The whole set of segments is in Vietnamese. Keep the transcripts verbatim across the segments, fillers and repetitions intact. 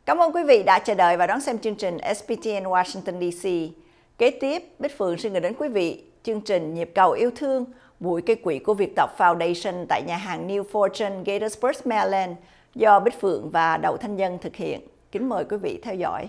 Cảm ơn quý vị đã chờ đợi và đón xem chương trình ét pê tê en Washington đê xê. Kế tiếp, Bích Phượng xin gửi đến quý vị chương trình Nhịp cầu yêu thương, buổi gây quỹ của Việt Tộc Foundation tại nhà hàng New Fortune, Gaithersburg, Maryland do Bích Phượng và Đậu Thanh Dân thực hiện. Kính mời quý vị theo dõi.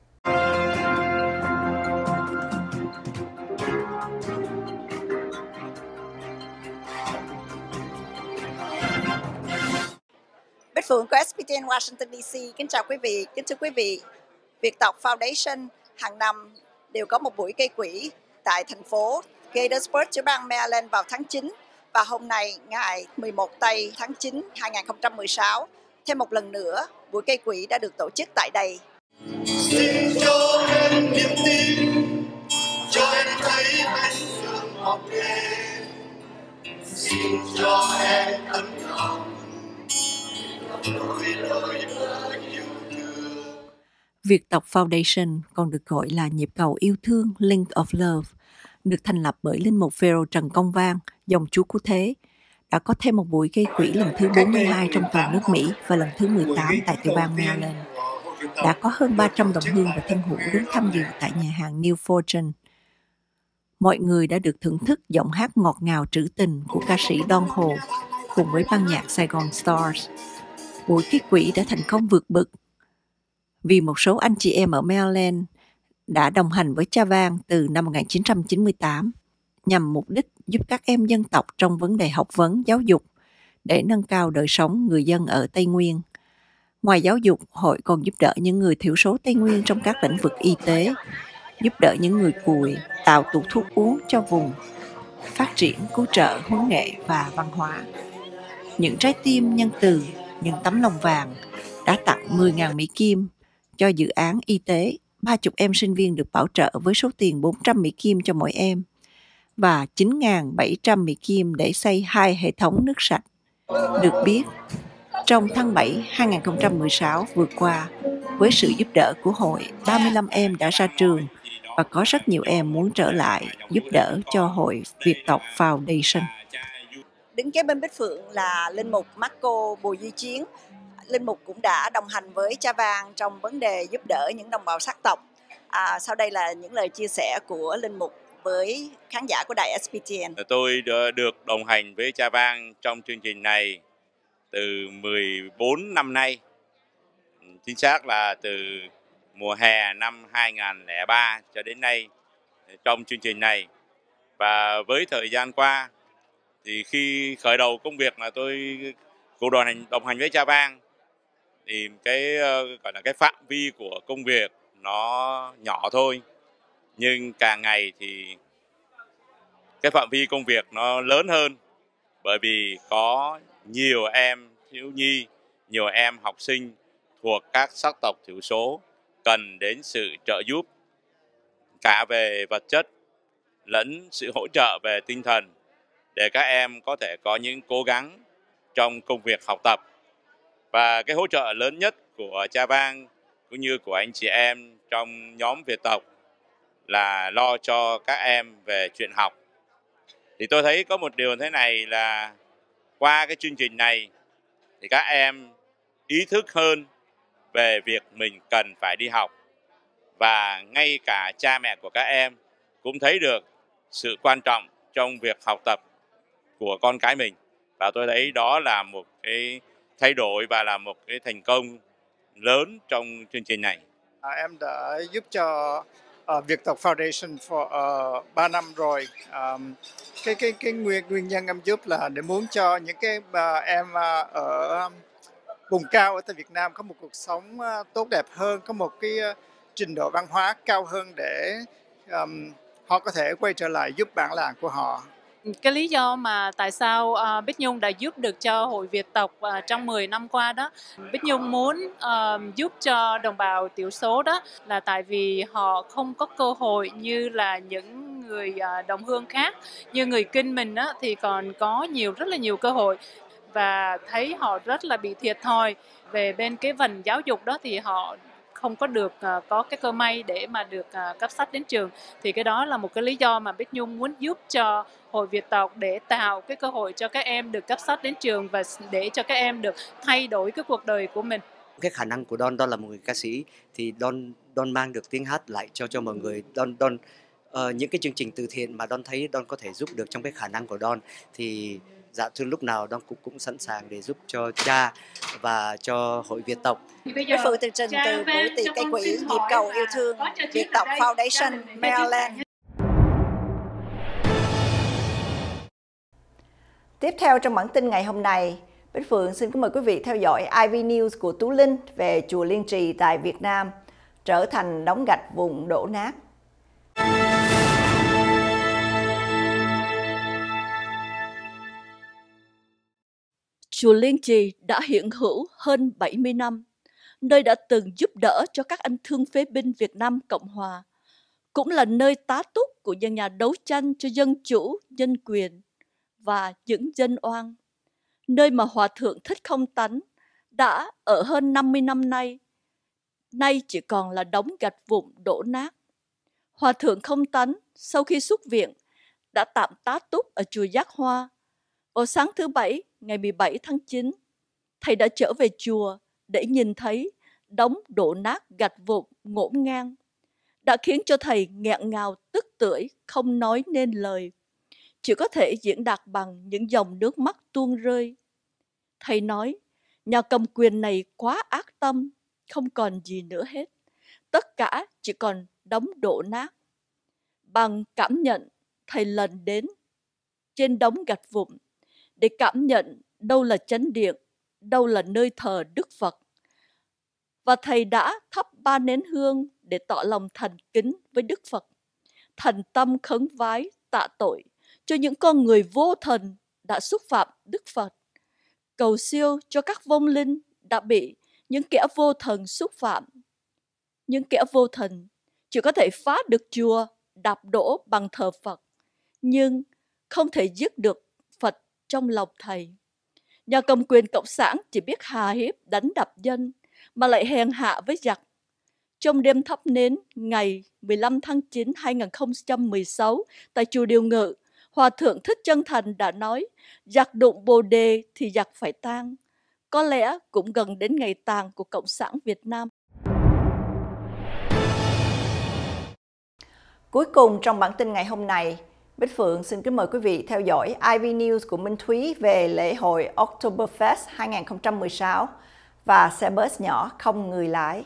Bích Phượng của ét pê tê en Washington đê xê kính chào quý vị. Kính thưa quý vị, Việt Tộc Foundation hàng năm đều có một buổi gây quỹ tại thành phố Gaithersburg, tiểu bang Maryland vào tháng chín. Và hôm nay, ngày mười một tây tháng chín hai nghìn không trăm mười sáu, thêm một lần nữa, buổi gây quỹ đã được tổ chức tại đây. Xin cho em niềm tin, cho em thấy anh sương mọc lên. Xin cho em tấm lòng, đôi lời lời yêu thương. Việt Tộc Foundation còn được gọi là Nhịp cầu yêu thương Link of Love, được thành lập bởi Linh mục Phêrô Trần Công Vang, dòng Chúa Cứu Thế, đã có thêm một buổi gây quỹ lần thứ bốn mươi hai trong toàn nước Mỹ và lần thứ mười tám tại tiểu bang Maryland. Đã có hơn ba trăm đồng hương và thân hữu đến tham dự tại nhà hàng New Fortune. Mọi người đã được thưởng thức giọng hát ngọt ngào trữ tình của ca sĩ Don Hồ cùng với ban nhạc Saigon Stars. Buổi gây quỹ đã thành công vượt bậc vì một số anh chị em ở Maryland đã đồng hành với Cha Vang từ năm một nghìn chín trăm chín mươi tám nhằm mục đích giúp các em dân tộc trong vấn đề học vấn, giáo dục để nâng cao đời sống người dân ở Tây Nguyên. Ngoài giáo dục, hội còn giúp đỡ những người thiểu số Tây Nguyên trong các lĩnh vực y tế, giúp đỡ những người cùi, tạo tủ thuốc uống cho vùng, phát triển cứu trợ, huấn nghệ và văn hóa. Những trái tim nhân từ, những tấm lòng vàng đã tặng mười nghìn Mỹ Kim cho dự án y tế. ba mươi em sinh viên được bảo trợ với số tiền bốn trăm Mỹ Kim cho mỗi em và chín nghìn bảy trăm Mỹ Kim để xây hai hệ thống nước sạch. Được biết, trong tháng bảy hai nghìn không trăm mười sáu vừa qua, với sự giúp đỡ của hội, ba mươi lăm em đã ra trường và có rất nhiều em muốn trở lại giúp đỡ cho hội Việt Tộc Foundation. Đứng kế bên Bích Phượng là Linh mục Marco Bùi Duy Chiến. Linh mục cũng đã đồng hành với Cha Vang trong vấn đề giúp đỡ những đồng bào sắc tộc. À, sau đây là những lời chia sẻ của Linh mục với khán giả của đài ét pê tê en. Tôi được đồng hành với Cha Vang trong chương trình này từ mười bốn năm nay. Chính xác là từ mùa hè năm hai nghìn không trăm lẻ ba cho đến nay trong chương trình này. Và với thời gian qua thì khi khởi đầu công việc là tôi cùng đồng hành, đồng hành với Cha Vang thì cái gọi là cái phạm vi của công việc nó nhỏ thôi, nhưng càng ngày thì cái phạm vi công việc nó lớn hơn, bởi vì có nhiều em thiếu nhi, nhiều em học sinh thuộc các sắc tộc thiểu số cần đến sự trợ giúp cả về vật chất lẫn sự hỗ trợ về tinh thần để các em có thể có những cố gắng trong công việc học tập. Và cái hỗ trợ lớn nhất của Cha Vang cũng như của anh chị em trong nhóm Việt Tộc là lo cho các em về chuyện học. Thì tôi thấy có một điều thế này là qua cái chương trình này thì các em ý thức hơn về việc mình cần phải đi học. Và ngay cả cha mẹ của các em cũng thấy được sự quan trọng trong việc học tập của con cái mình. Và tôi thấy đó là một cái thay đổi và là một cái thành công lớn trong chương trình này. À, em đã giúp cho uh, Việt Tộc Foundation for uh, ba năm rồi. Um, cái cái cái nguyên nguyên nhân em giúp là để muốn cho những cái uh, em uh, ở vùng cao ở tại Việt Nam có một cuộc sống uh, tốt đẹp hơn, có một cái uh, trình độ văn hóa cao hơn để um, họ có thể quay trở lại giúp bản làng của họ. Cái lý do mà tại sao uh, Bích Nhung đã giúp được cho Hội Việt Tộc uh, trong mười năm qua đó, Bích Nhung muốn uh, giúp cho đồng bào thiểu số đó là tại vì họ không có cơ hội như là những người uh, đồng hương khác. Như người Kinh mình đó, thì còn có nhiều rất là nhiều cơ hội và thấy họ rất là bị thiệt thòi về bên cái phần giáo dục đó, thì họ không có được uh, có cái cơ may để mà được uh, cấp sách đến trường. Thì cái đó là một cái lý do mà Bích Nhung muốn giúp cho Hội Việt Tộc để tạo cái cơ hội cho các em được cấp sách đến trường và để cho các em được thay đổi cái cuộc đời của mình. Cái khả năng của Don, Don là một người ca sĩ thì Don Don mang được tiếng hát lại cho cho mọi người. Don Don uh, những cái chương trình từ thiện mà Don thấy Don có thể giúp được trong cái khả năng của Don thì dạ thưa lúc nào Don cũng cũng sẵn sàng để giúp cho cha và cho hội Việt tộc. Với Phượng Từ Trình từ buổi tiệc gây quỹ nhịp cầu yêu thương Việt tộc Foundation Maryland. Tiếp theo trong bản tin ngày hôm nay, Bích Phượng xin kính mời quý vị theo dõi i vê News của Tú Linh về chùa Liên Trì tại Việt Nam trở thành đống gạch vụn đổ nát. Chùa Liên Trì đã hiện hữu hơn bảy mươi năm, nơi đã từng giúp đỡ cho các anh thương phế binh Việt Nam Cộng Hòa, cũng là nơi tá túc của những nhà đấu tranh cho dân chủ, nhân quyền và những dân oan, nơi mà Hòa Thượng Thích Không Tánh đã ở hơn năm mươi năm nay, nay chỉ còn là đống gạch vụn đổ nát. Hòa Thượng Không Tánh sau khi xuất viện đã tạm tá túc ở chùa Giác Hoa. Vào sáng thứ Bảy, ngày mười bảy tháng chín, Thầy đã trở về chùa để nhìn thấy đống đổ nát gạch vụn ngổn ngang, đã khiến cho Thầy nghẹn ngào tức tưởi không nói nên lời, chỉ có thể diễn đạt bằng những dòng nước mắt tuôn rơi. Thầy nói, nhà cầm quyền này quá ác tâm, không còn gì nữa hết. Tất cả chỉ còn đống đổ nát. Bằng cảm nhận, Thầy lần đến trên đống gạch vụn để cảm nhận đâu là chánh điện, đâu là nơi thờ Đức Phật. Và Thầy đã thắp ba nén hương để tỏ lòng thành kính với Đức Phật, thành tâm khấn vái tạ tội cho những con người vô thần đã xúc phạm Đức Phật, cầu siêu cho các vong linh đã bị những kẻ vô thần xúc phạm. Những kẻ vô thần chỉ có thể phá được chùa, đạp đổ bằng thờ Phật, nhưng không thể giết được Phật trong lòng Thầy. Nhà cầm quyền cộng sản chỉ biết hà hiếp đánh đập dân, mà lại hèn hạ với giặc. Trong đêm thắp nến ngày mười lăm tháng chín năm hai nghìn không trăm mười sáu tại chùa Điều Ngự, Hòa Thượng Thích Chân Thành đã nói, giặc đụng Bồ Đề thì giặc phải tang. Có lẽ cũng gần đến ngày tàn của Cộng sản Việt Nam. Cuối cùng trong bản tin ngày hôm nay, Bích Phượng xin kính mời quý vị theo dõi i vê News của Minh Thúy về lễ hội Oktoberfest hai nghìn không trăm mười sáu và xe bus nhỏ không người lái.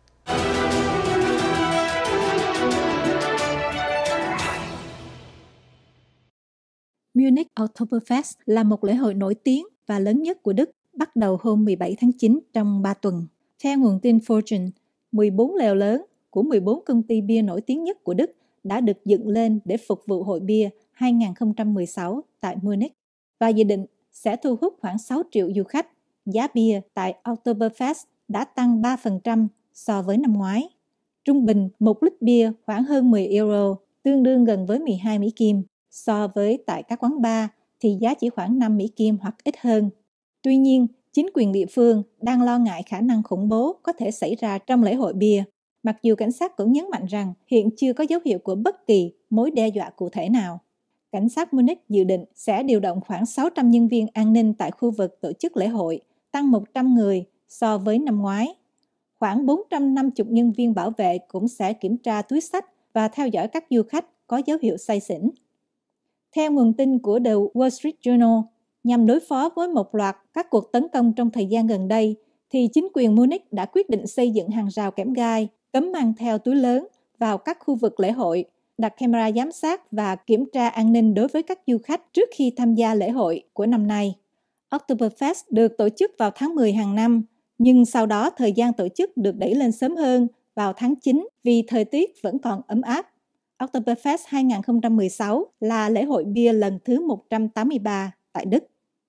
Munich Oktoberfest là một lễ hội nổi tiếng và lớn nhất của Đức, bắt đầu hôm mười bảy tháng chín trong ba tuần. Theo nguồn tin Fortune, mười bốn lều lớn của mười bốn công ty bia nổi tiếng nhất của Đức đã được dựng lên để phục vụ hội bia hai nghìn không trăm mười sáu tại Munich và dự định sẽ thu hút khoảng sáu triệu du khách. Giá bia tại Oktoberfest đã tăng ba phần trăm so với năm ngoái. Trung bình một lít bia khoảng hơn mười euro, tương đương gần với mười hai Mỹ Kim. So với tại các quán bar thì giá chỉ khoảng năm Mỹ Kim hoặc ít hơn. Tuy nhiên, chính quyền địa phương đang lo ngại khả năng khủng bố có thể xảy ra trong lễ hội bia. Mặc dù cảnh sát cũng nhấn mạnh rằng hiện chưa có dấu hiệu của bất kỳ mối đe dọa cụ thể nào. Cảnh sát Munich dự định sẽ điều động khoảng sáu trăm nhân viên an ninh tại khu vực tổ chức lễ hội, tăng một trăm người so với năm ngoái. Khoảng bốn trăm năm mươi nhân viên bảo vệ cũng sẽ kiểm tra túi xách và theo dõi các du khách có dấu hiệu say xỉn. Theo nguồn tin của The Wall Street Journal, nhằm đối phó với một loạt các cuộc tấn công trong thời gian gần đây, thì chính quyền Munich đã quyết định xây dựng hàng rào kẽm gai, cấm mang theo túi lớn vào các khu vực lễ hội, đặt camera giám sát và kiểm tra an ninh đối với các du khách trước khi tham gia lễ hội của năm nay. Oktoberfest được tổ chức vào tháng mười hàng năm, nhưng sau đó thời gian tổ chức được đẩy lên sớm hơn vào tháng chín vì thời tiết vẫn còn ấm áp. Oktoberfest hai nghìn không trăm mười sáu là lễ hội bia lần thứ một trăm tám mươi ba tại Đức.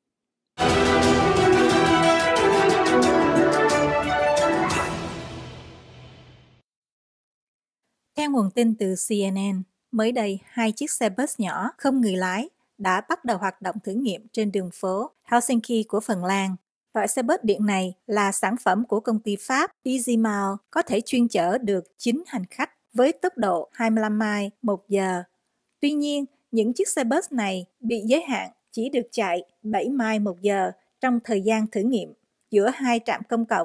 Theo nguồn tin từ C N N, mới đây hai chiếc xe bus nhỏ không người lái đã bắt đầu hoạt động thử nghiệm trên đường phố Helsinki của Phần Lan. Loại xe bus điện này là sản phẩm của công ty Pháp EasyMile, có thể chuyên chở được chín hành khách với tốc độ hai mươi lăm mai một giờ. Tuy nhiên, những chiếc xe bus này bị giới hạn chỉ được chạy bảy mai một giờ trong thời gian thử nghiệm giữa hai trạm công cộng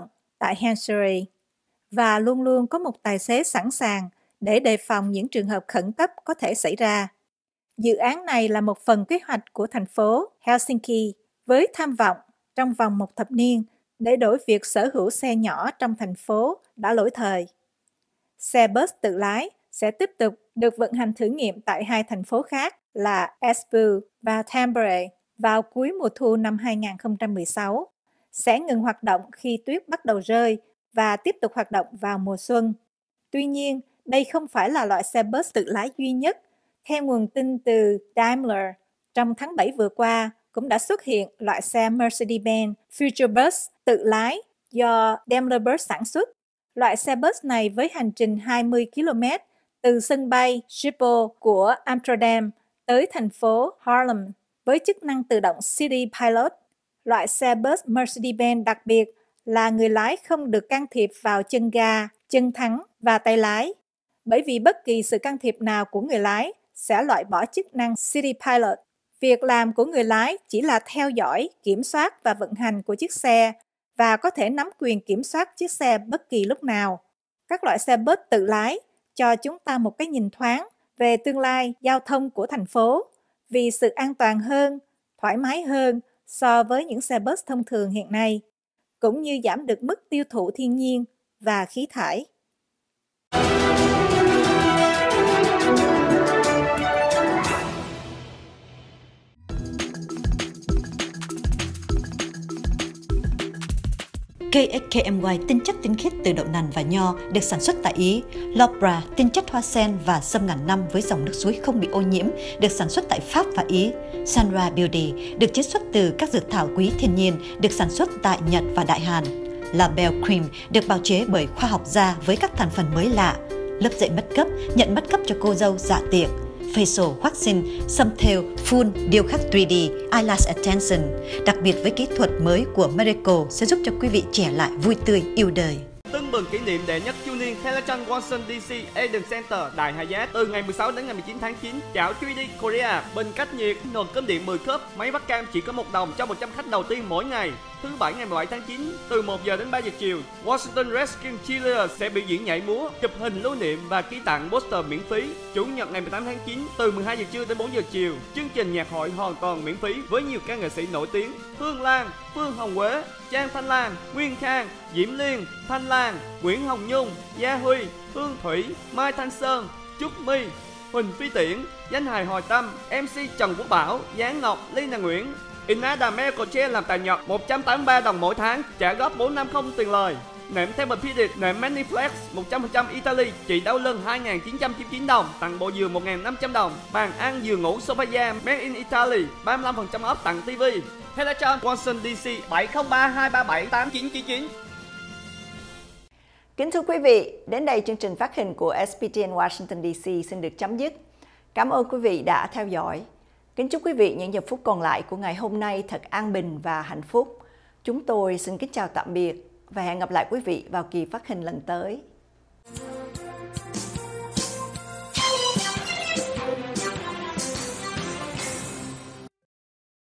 tại Hansbury và luôn luôn có một tài xế sẵn sàng để đề phòng những trường hợp khẩn cấp có thể xảy ra. Dự án này là một phần kế hoạch của thành phố Helsinki với tham vọng trong vòng một thập niên để đổi việc sở hữu xe nhỏ trong thành phố đã lỗi thời. Xe bus tự lái sẽ tiếp tục được vận hành thử nghiệm tại hai thành phố khác là Espoo và Tampere vào cuối mùa thu năm hai nghìn không trăm mười sáu, sẽ ngừng hoạt động khi tuyết bắt đầu rơi và tiếp tục hoạt động vào mùa xuân. Tuy nhiên, đây không phải là loại xe bus tự lái duy nhất. Theo nguồn tin từ Daimler, trong tháng bảy vừa qua cũng đã xuất hiện loại xe Mercedes-Benz Future Bus tự lái do Daimler Bus sản xuất. Loại xe bus này với hành trình hai mươi ki lô mét từ sân bay Schiphol của Amsterdam tới thành phố Haarlem với chức năng tự động City Pilot. Loại xe bus Mercedes-Benz đặc biệt là người lái không được can thiệp vào chân ga, chân thắng và tay lái, bởi vì bất kỳ sự can thiệp nào của người lái sẽ loại bỏ chức năng City Pilot. Việc làm của người lái chỉ là theo dõi, kiểm soát và vận hành của chiếc xe và có thể nắm quyền kiểm soát chiếc xe bất kỳ lúc nào. Các loại xe bus tự lái cho chúng ta một cái nhìn thoáng về tương lai giao thông của thành phố vì sự an toàn hơn, thoải mái hơn so với những xe bus thông thường hiện nay, cũng như giảm được mức tiêu thụ thiên nhiên và khí thải. ca ét ca em i tinh chất tinh khiết từ đậu nành và nho được sản xuất tại Ý. Lopra tinh chất hoa sen và sâm ngàn năm với dòng nước suối không bị ô nhiễm được sản xuất tại Pháp và Ý. Sanra Beauty được chiết xuất từ các dược thảo quý thiên nhiên được sản xuất tại Nhật và Đại Hàn. La Belle Cream được bào chế bởi khoa học gia với các thành phần mới lạ. Lớp dậy mất cấp nhận mất cấp cho cô dâu dạ tiệc. Facial Waxing, xăm thêu, full, điêu khắc ba D, Eyelash Attention. Đặc biệt với kỹ thuật mới của Miracle sẽ giúp cho quý vị trẻ lại vui tươi, yêu đời. Tưng bừng kỷ niệm đệ nhất chu niên Telechan Watson đê xê Eden Center Đại Hà Giác từ ngày mười sáu đến ngày mười chín tháng chín. Chảo ba D Korea, bình cách nhiệt, nồi cơm điện mười cúp, máy bắt cam chỉ có một đồng cho một trăm khách đầu tiên mỗi ngày. Thứ bảy ngày mười bảy tháng chín từ một giờ đến ba giờ chiều, Washington Redskins Cheerleaders sẽ biểu diễn nhảy múa, chụp hình lưu niệm và ký tặng poster miễn phí. Chủ nhật ngày mười tám tháng chín từ mười hai giờ trưa đến bốn giờ chiều, chương trình nhạc hội hoàn toàn miễn phí với nhiều ca nghệ sĩ nổi tiếng: Hương Lan, Phương Hồng Quế, Trang Thanh Lan, Nguyên Khang, Diễm Liên, Thanh Lan, Nguyễn Hồng Nhung, Gia Huy, Hương Thủy, Mai Thanh Sơn, Trúc My, Huỳnh Phi Tiễn, Danh hài Hồi Tâm, em xê Trần Quốc Bảo, Giáng Ngọc, Lina Nguyễn. Inada Medical làm tại Nhật một trăm tám mươi ba đồng mỗi tháng, trả góp bốn trăm năm mươi tiền lời. Nệm Tempur-Pedic, nệm Maniflex một trăm phần trăm Italy, trị đau lưng hai nghìn chín trăm chín mươi chín đồng, tặng bộ giường một nghìn năm trăm đồng. Bàn ăn giường ngủ Sophia Made in Italy, ba mươi lăm phần trăm off tặng tivi. Telechan Watson đê xê bảy không ba hai ba bảy tám chín chín chín. Kính thưa quý vị, đến đây chương trình phát hình của ét pê tê en Washington đê xê xin được chấm dứt. Cảm ơn quý vị đã theo dõi. Kính chúc quý vị những giờ phút còn lại của ngày hôm nay thật an bình và hạnh phúc. Chúng tôi xin kính chào tạm biệt và hẹn gặp lại quý vị vào kỳ phát hình lần tới.